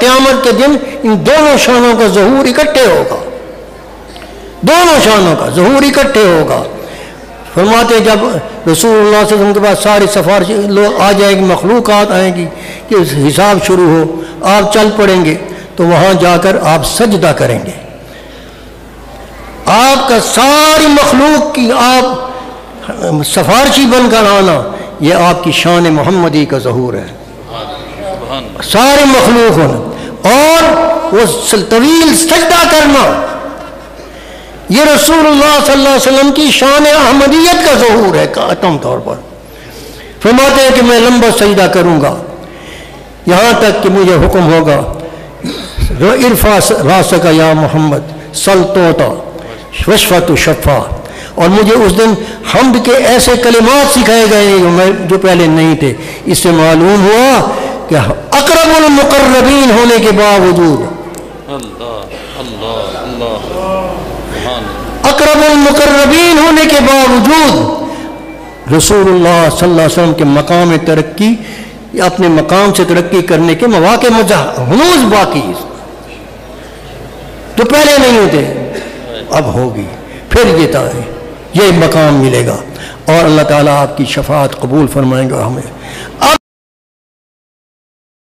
قیامت کے دن ان دونوں شانوں کا ظہور اکٹھے ہوگا، دونوں شانوں کا ظہور اکٹھے ہوگا۔ فرماتے جب رسول اللہ صلی اللہ علیہ وسلم کے پاس ساری سفارش لوگ آ جائیں گے، مخلوقات آئیں گی کہ حساب شروع ہو، آپ چل پڑیں گے تو وہاں جا کر آپ سجدہ کریں گے۔ آپ کا ساری مخلوق کی آپ سفارشی بن کر آنا، یہ آپ کی شان محمدی کا ظہور ہے، سارے مخلوق ہونا، اور وہ طویل سجدہ کرنا، یہ رسول اللہ صلی اللہ علیہ وسلم کی شان احمدیت کا ظہور ہے عام طور پر۔ فرماتے ہیں کہ میں لمبا سجدہ کروں گا یہاں تک کہ مجھے حکم ہوگا ارفع راسک یا محمد سل توتا وشفع تشفع، اور مجھے اس دن حمد کے ایسے کلمات سکھائے گئے جو پہلے نہیں تھے۔ اس سے معلوم ہوا کہ اقرب المقربین ہونے کے باوجود، اقرب المقربین ہونے کے باوجود رسول اللہ صلی اللہ علیہ وسلم کے مقام ترقی، اپنے مقام سے ترقی کرنے کے مواقع ہنوز باقی جو پہلے نہیں ہوتے اب ہوگی، پھر یہ مقام ملے گا، اور اللہ تعالیٰ آپ کی شفاعت قبول فرمائیں گا ہمیں۔ اب